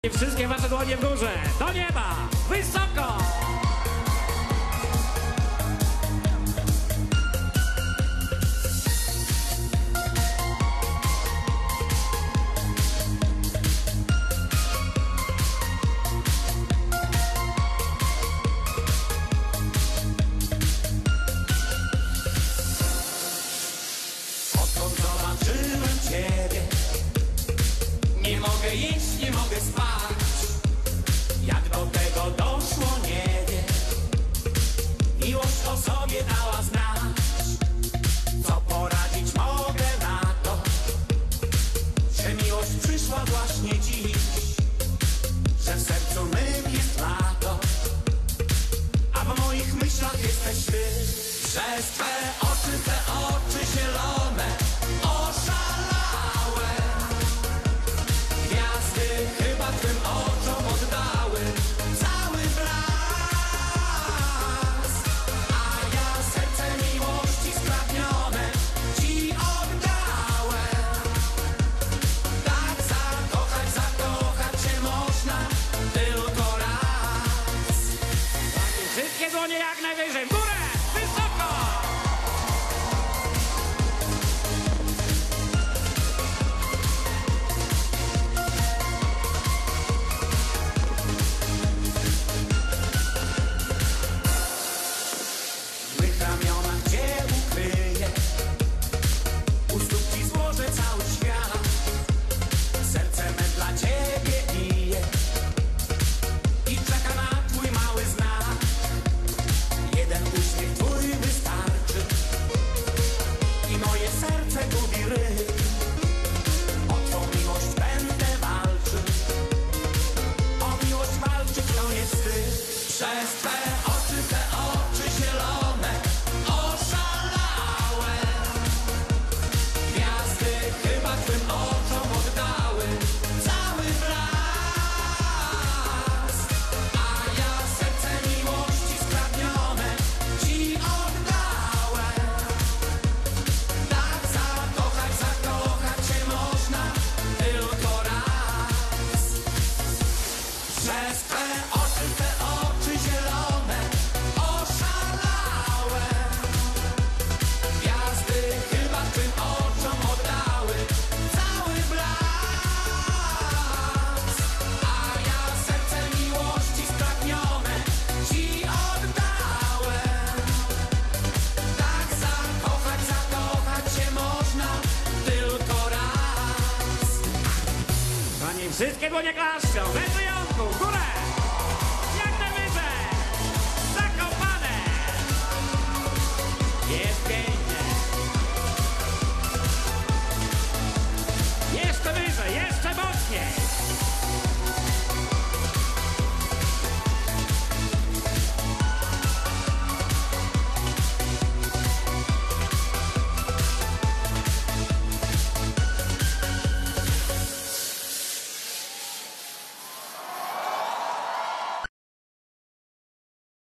Wszystkie wasze dłonie w górze, do nieba, wysoko! Odkąd zobaczyłem ciebie, nie mogę jeść, nie mogę spać. Jak do tego doszło, nie wiem. Miłość o sobie dała znać. Co poradzić mogę na to, że miłość przyszła właśnie dziś, że w sercu mym jest lato, a w moich myślach jesteś ty. Przez twe oczy zielone oszalałe. Gwiazdy chyba twym oczom oddały cały blask, a ja serce miłości spragnione ci oddałem. Tak zakochać się można tylko raz. Wszystkie dłonie jak najwyżej, w górę, wysoko! W mych ramionach cię ukryję, u stóp ci złożę cały świat. Serce me dla ciebie bije i czeka na twój mały znak. Jeden uśmiech twój wystarczy i moje serce gubi rytm. O twą miłość będę walczył, o miłość walczyć to nie wstyd. Przez twe oczy zielone oszalałe. Gwiazdy chyba twym oczom oddały cały blask, a ja serce miłości spragnione ci oddałem. Tak zakochać się można tylko raz. Przez twe oczy zielone oszalałe. Gwiazdy chyba twym oczom oddały cały blask, a ja serce miłości spragnione ci oddałem. Tak zakochać się można tylko raz. Kochani, wszystkie dłonie klaszczą, bez wyjątku, w górę!